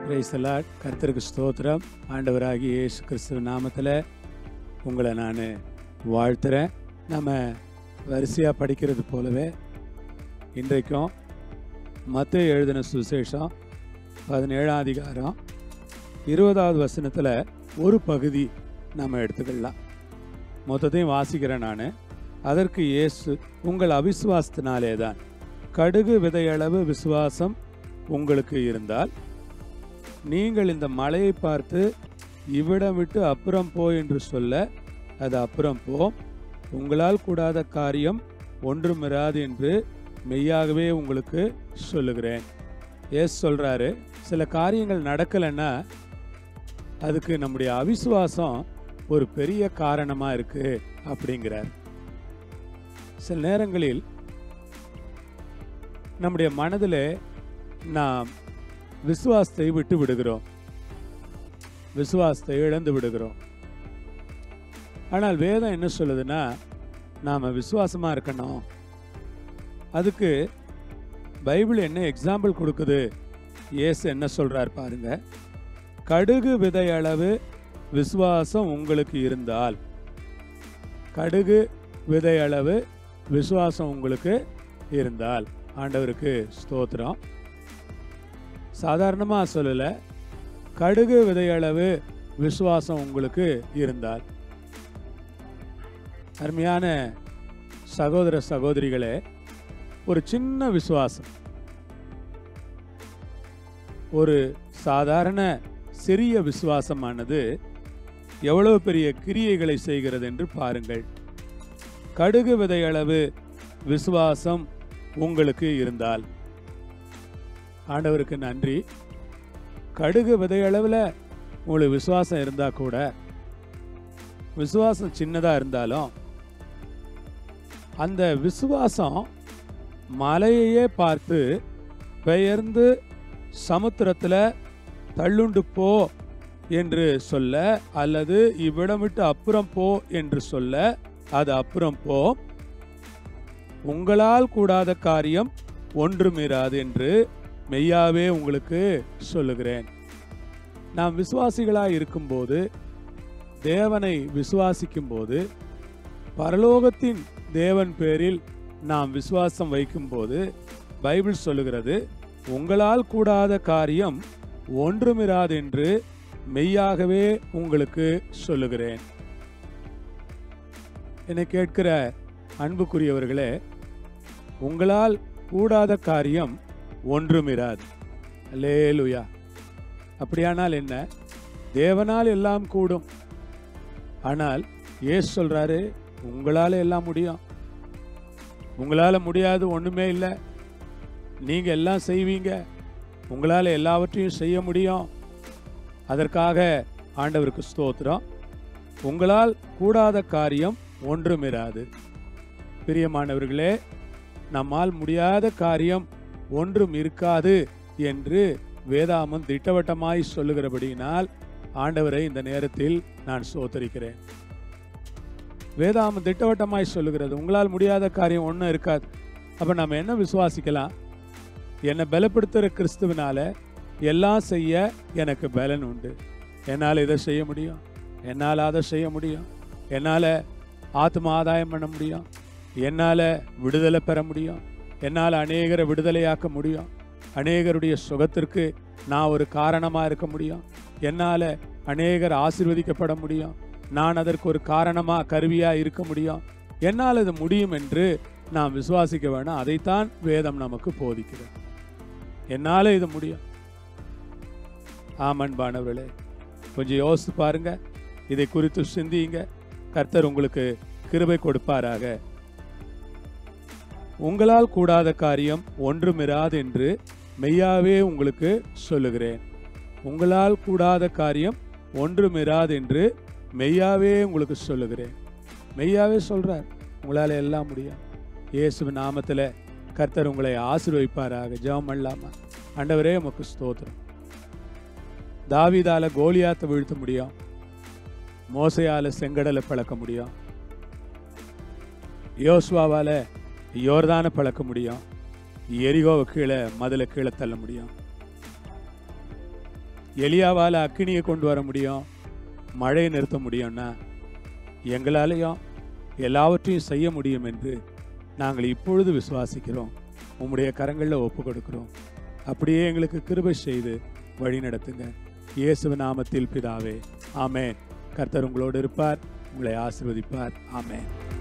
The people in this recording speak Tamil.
Praise the Lord. கர்த்தருக்கு ஸ்தோத்திரம். ஆண்டவராகிய இயேசு கிறிஸ்துவ நாமத்தில் உங்களை நான் வாழ்த்துறேன். நம்ம வரிசையாக படிக்கிறது போலவே இன்றைக்கும் மத்தேயு எழுதின சுவிசேஷம் 17ஆம் அதிகாரம் 20வது வசனத்தில் ஒரு பகுதி நம்ம எடுத்துக்கலாம். மொத்தத்தையும் வாசிக்கிறேன் நான். அதற்கு இயேசு, உங்கள் அவிசுவாசத்தினாலே தான். கடுகு விதையளவு விசுவாசம் உங்களுக்கு இருந்தால் நீங்கள் இந்த மலையை பார்த்து இவ்விடம் விட்டு அப்புறம் போ என்று சொல்ல அது அப்புறம் போம். உங்களால் கூடாத காரியம் ஒன்றுமிராது என்று மெய்யாகவே உங்களுக்கு சொல்லுகிறேன். ஏசு சொல்றாரு, சில காரியங்கள் நடக்கலைன்னா அதுக்கு நம்முடைய அவிசுவாசம் ஒரு பெரிய காரணமா இருக்கு அப்படிங்கிறார். சில நேரங்களில் நம்முடைய மனதில் நாம் விசுவாசத்தை விட்டு விடுகிறோம், விசுவாசத்தை இழந்து விடுகிறோம். ஆனால் வேதம் என்ன சொல்லுதுன்னா, நாம் விசுவாசமாக இருக்கணும். அதுக்கு பைபிள் என்ன எக்ஸாம்பிள் கொடுக்குது, இயேசு என்ன சொல்றார் பாருங்க. கடுகு விதையளவு விசுவாசம் உங்களுக்கு இருந்தால், கடுகு விதையளவு விசுவாசம் உங்களுக்கு இருந்தால். ஆண்டவருக்கு ஸ்தோத்திரம். சாதாரணமாக சொல்லலை, கடுகு விதையளவு விசுவாசம் உங்களுக்கு இருந்தால். அருமையான சகோதர சகோதரிகளே, ஒரு சின்ன விசுவாசம், ஒரு சாதாரண சிறிய விசுவாசமானது எவ்வளவு பெரிய கிரியைகளை செய்கிறது என்று பாருங்கள். கடுகு விதையளவு விசுவாசம் உங்களுக்கு இருந்தால். ஆண்டவருக்கு நன்றி. கடுகு விதையளவில் உங்களுக்கு விசுவாசம் இருந்தால் கூட, விசுவாசம் சின்னதாக இருந்தாலும் அந்த விசுவாசம் மலையையே பார்த்து பெயர்ந்து சமுத்திரத்தில் தள்ளுண்டு போ என்று சொல்ல, அல்லது இவ்விடம் விட்டு அப்புறம் போ என்று சொல்ல அது அப்புறம் போ. உங்களால் கூடாத காரியம் ஒன்றுமிராது என்று மெய்யாவே உங்களுக்கு சொல்லுகிறேன். நாம் விசுவாசிகளாய் இருக்கும்போது, தேவனை விசுவாசிக்கும் போது, பரலோகத்தின் தேவன் பேரில் நாம் விசுவாசம் வைக்கும்போது பைபிள் சொல்லுகிறது, உங்களால் கூடாத காரியம் ஒன்றுமிராது என்று மெய்யாகவே உங்களுக்கு சொல்லுகிறேன். என்னை கேட்கிற அன்புக்குரியவர்களே, உங்களால் கூடாத காரியம் ஒன்றுமிராது. அல்லேலூயா. அப்படியானால் என்ன? தேவனால் எல்லாம் கூடும். ஆனால் இயேசு சொல்றாரு, உங்களால எல்லாம் முடியும். உங்களால முடியாது ஒண்ணுமே இல்லை. நீங்க எல்லாம் செய்வீங்க. உங்களால எல்லாவற்றையும் செய்ய முடியும். அதற்காக ஆண்டவருக்கு ஸ்தோத்திரம். உங்களால் கூடாத காரியம் ஒன்றுமிராது. பிரியமானவர்களே, நம்மால் முடியாத காரியம் ஒன்றும் இருக்காது என்று வேதாமம் திட்டவட்டமாய் சொல்லுகிறபடியினால் ஆண்டவரை இந்த நேரத்தில் நான் ஸ்தோத்திரிக்கிறேன். வேதாமம் திட்டவட்டமாய் சொல்லுகிறது, உங்களால் முடியாத காரியம் ஒன்றும் இருக்காது. அப்போ நம்ம என்ன விசுவாசிக்கலாம்? என்னை பலப்படுத்துகிற கிறிஸ்துவனால எல்லாம் செய்ய எனக்கு பலன் உண்டு. என்னால் இதை செய்ய முடியும், என்னால் அதை செய்ய முடியும், என்னால் ஆத்ம ஆதாயம் பண்ண முடியும், என்னால் விடுதலை பெற முடியும், என்னால் அநேகரை விடுதலையாக்க முடியும், அநேகருடைய சுகத்திற்கு நான் ஒரு காரணமாக இருக்க முடியும், என்னால் அநேகர் ஆசீர்வதிக்கப்பட முடியும், நான் அதற்கு ஒரு காரணமாக கருவியாக இருக்க முடியும், என்னால் இது முடியும் என்று நாம் விசுவாசிக்க வேணும். அதைத்தான் வேதம் நமக்கு போதிக்கிறது. என்னால் இது முடியும். ஆமன்பானவர்களே, கொஞ்சம் யோசித்து பாருங்க, இதை குறித்து சிந்தியுங்க. கர்த்தர் உங்களுக்கு கிருபை கொடுப்பாராக. உங்களால் கூடாத காரியம் ஒன்றுமிராது என்று மெய்யாவே உங்களுக்கு சொல்லுகிறேன். உங்களால் கூடாத காரியம் ஒன்றுமிராது என்று மெய்யாவே உங்களுக்கு சொல்லுகிறேன். மெய்யாவே சொல்றார், உங்களால் எல்லாம் முடியும். இயேசுவின் நாமத்தில் கர்த்தர் உங்களை ஆசீர்வதிப்பாராக. ஜெபம் பண்ணலாமா? ஆண்டவரே, உமக்கு ஸ்தோத்திரம். தாவீதால கோலியாத்தை வீழ்த்த முடியும், மோசையால செங்கடலை பழக்க முடியும், யோசுவாவால யோர்தானை பழக்க முடியும், எரிகோவை கீழே மதில கீழே தள்ள முடியும். எலியாவால் அக்கினியை கொண்டு வர முடியும், மழையை நிறுத்த முடியும்னா எங்களாலேயும் எல்லாவற்றையும் செய்ய முடியும் என்று நாங்கள் இப்பொழுது விசுவாசிக்கிறோம். உம்முடைய கரங்களில் ஒப்பு கொடுக்கிறோம். அப்படியே எங்களுக்கு கிருபை செய்து வழி நடத்துங்க. இயேசுவின் நாமத்தில் பிதாவே, ஆமென். கர்த்தர் உங்களோடு இருப்பார், உங்களை ஆசீர்வதிப்பார். ஆமென்.